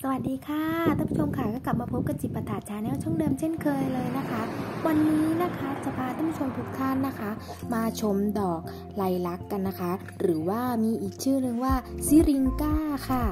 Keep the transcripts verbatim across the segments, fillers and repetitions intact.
สวัสดีค่ะท่านผู้ชมค่ะก็กลับมาพบกับจิปาถะชาแนลช่องเดิมเช่นเคยเลยนะคะวันนี้นะคะจะพาท่านผู้ชมทุกท่านนะคะมาชมดอกไลลักกันนะคะหรือว่ามีอีกชื่อหนึ่งว่าซิริงก้าค่ะ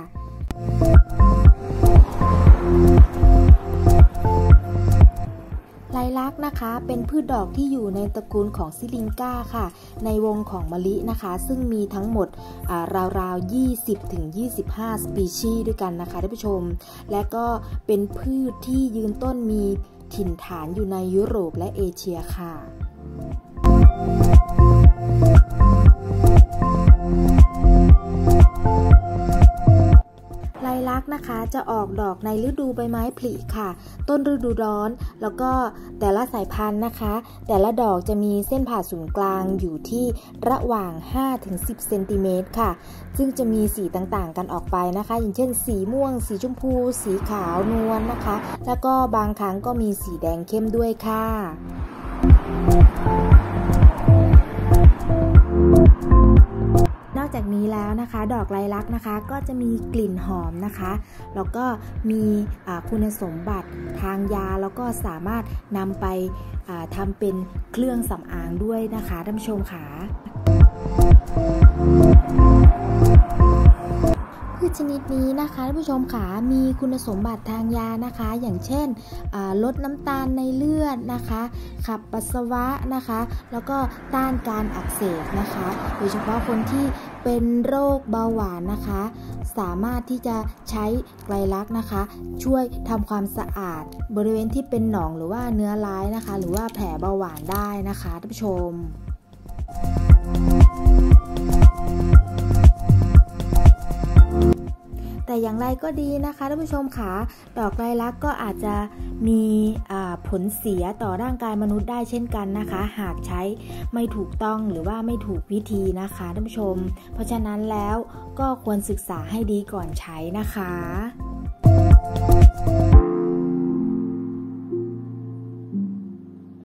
ไลลักนะคะเป็นพืชดอกที่อยู่ในตระกูลของซิลิงก้าค่ะในวงของมะลินะคะซึ่งมีทั้งหมดราวๆ ยี่สิบถึงยี่สิบห้า สปีชีส์ด้วยกันนะคะท่านผู้ชมและก็เป็นพืชที่ยืนต้นมีถิ่นฐานอยู่ในยุโรปและเอเชียค่ะไลลักนะคะจะออกดอกในฤดูใบไม้ผลิค่ะต้นฤดูร้อนแล้วก็แต่ละสายพันธุ์นะคะแต่ละดอกจะมีเส้นผ่าศูนย์กลางอยู่ที่ระหว่าง ห้าถึงสิบ เซนติเมตรค่ะซึ่งจะมีสีต่างๆกันออกไปนะคะอย่างเช่นสีม่วงสีชมพูสีขาวนวลนะคะแล้วก็บางครั้งก็มีสีแดงเข้มด้วยค่ะนอกจากนี้แล้วนะคะดอกไลลักนะคะก็จะมีกลิ่นหอมนะคะแล้วก็มีคุณสมบัติทางยาแล้วก็สามารถนำไปทำเป็นเครื่องสำอางด้วยนะคะท่านผู้ชมค่ะพืชชนิดนี้นะคะท่านผู้ชมค่ะมีคุณสมบัติทางยานะคะอย่างเช่นลดน้ำตาลในเลือดนะคะขับปัสสาวะนะคะแล้วก็ต้านการอักเสบนะคะโดยเฉพาะคนที่เป็นโรคเบาหวานนะคะสามารถที่จะใช้ไลลักนะคะช่วยทำความสะอาดบริเวณที่เป็นหนองหรือว่าเนื้อร้ายนะคะหรือว่าแผลเบาหวานได้นะคะท่านผู้ชมแต่อย่างไรก็ดีนะคะท่านผู้ชมค่ะดอกไลลักก็อาจจะมีผลเสียต่อร่างกายมนุษย์ได้เช่นกันนะคะหากใช้ไม่ถูกต้องหรือว่าไม่ถูกวิธีนะคะท่านผู้ชมเพราะฉะนั้นแล้วก็ควรศึกษาให้ดีก่อนใช้นะคะ